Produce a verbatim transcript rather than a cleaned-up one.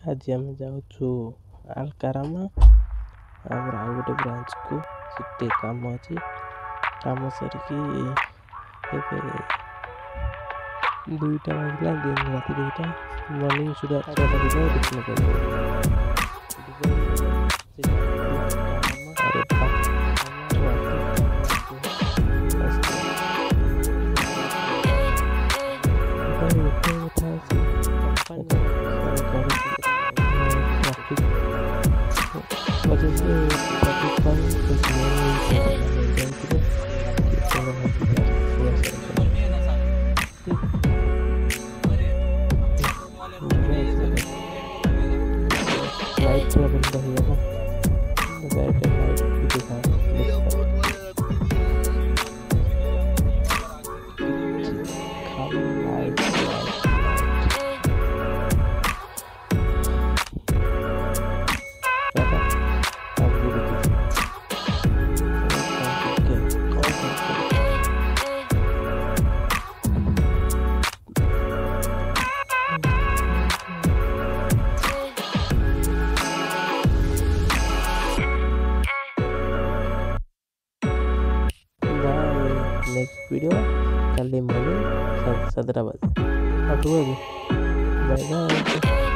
आज आम जाऊँ आलकारामा आम आउ गोटे ब्रांच को सीटे काम अच्छी काम सरिकी दुईटा बजला दिन रात दुईटा मॉर्निंग सुधा छटा बजे रिटर्न कर वजह से ट्रैफिक कम लाइट पूरा बंद हो गया ना लाइट लाइट दिखा नेक्स्ट वीडियो कल मॉर्निंग सात बजे अब बाय बाय।